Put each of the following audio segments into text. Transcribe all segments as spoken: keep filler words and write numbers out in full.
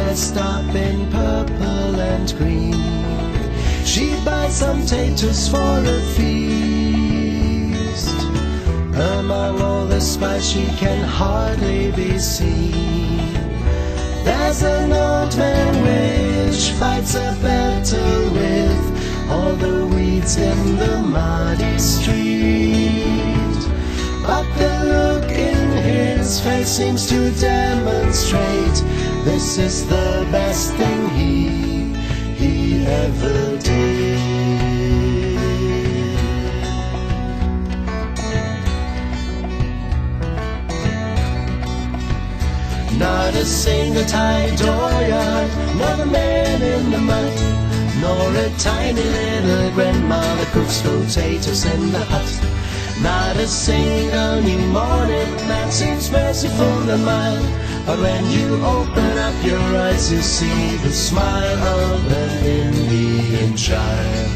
dressed up in purple and green. She buys some taters for a feast. Among all the spice she can hardly be seen. There's an old man which fights a battle with all the weeds in the muddy street. But the look in his face seems to demonstrate this is the best thing he, he ever did. Not a single tiny dooryard, not a man in the mud, nor a tiny little grandmother cooks potatoes in the hut. Not a single new morning that seems merciful and mild, but when you open up your eyes you see the smile of an Indian child.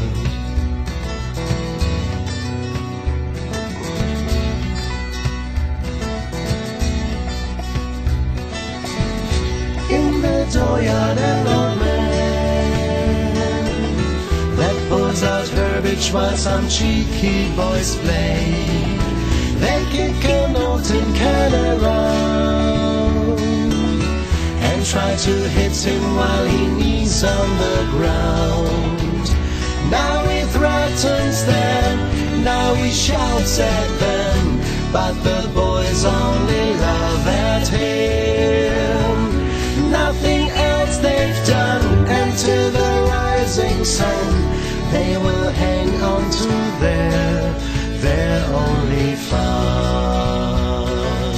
In the dooryard an old man that pulls out herbage while some cheeky boys play. They kick an old tin can around and try to hit him while he knees on the ground. Now he threatens them, now he shouts at them, but the boys only laugh at him. Nothing else they've done, and to the rising sun they will hang on to their, their only fun.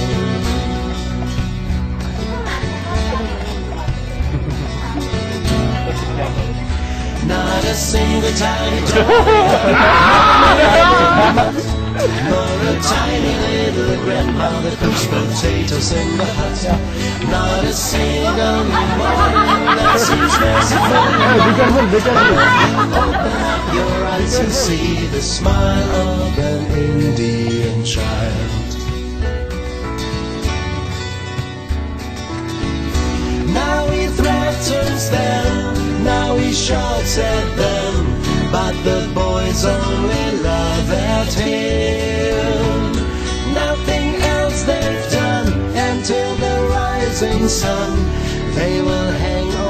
Not a single tiny dog, nor a tiny little grandmother cooks potatoes in the hut. Not a single morning that seems merciful. Open up your eyes and see the smile of an Indian child. Now he threatens them, now he shouts at them, but the boys only laugh at him. Nothing else they've done, until the rising sun they will hang on